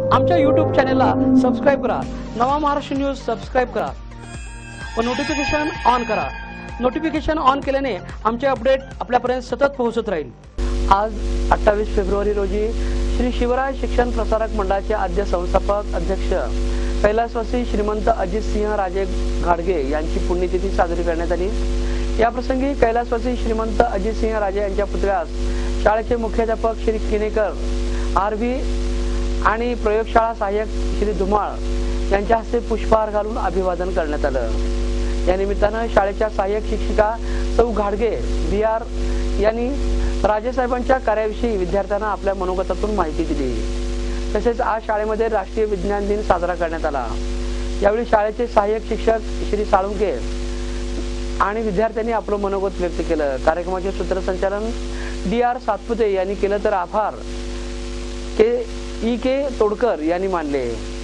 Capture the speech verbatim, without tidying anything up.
आमच्या यूट्यूब चॅनलला सबस्क्राईब करा। नवा महाराष्ट्र न्यूज सबस्क्राईब करा व नोटिफिकेशन ऑन करा। नोटिफिकेशन ऑन केल्याने आमचे अपडेट आपल्यापर्यंत सतत पोहोचत राहील। आज अठ्ठावीस फेब्रुवारी रोजी श्री शिवराय शिक्षण प्रसारक मंडळाचे आद्य संस्थापक अध्यक्ष कैलासवासी श्रीमंत अजित सिंह राजे घाडगे यांची पुण्यतिथी साजरी करण्यात आली। या प्रसंगी कैलासवासी श्रीमंत अजित सिंह राजे यांच्या पुतळ्यास शाळेचे मुख्याध्यापक श्री किनेकर आरवी आणि प्रयोगशाळा सहाय्यक श्री धुमाळ यांच्या हस्ते पुष्पहार घालून अभिवादन करण्यात आलं। या निमित्तानं शाळेच्या सहाय्यक शिक्षिका सौ घाडगे बी आर यांनी राजेसाहेबांच्या कार्याविषयी विद्यार्थ्यांना आपल्या मनोगतातून माहिती दिली। तसेच आज शाळेमध्ये राष्ट्रीय विज्ञान दिन साजरा करण्यात आला। यावेळी शाळेचे सहाय्यक शिक्षक श्री साळुंके आणि विद्यार्थ्यांनी आपलं मनोगत व्यक्त केलं। कार्यक्रमाचे सूत्रसंचालन डी आर सातपुते यांनी केलं तर आभार के ई के तोडकर यांनी मानले।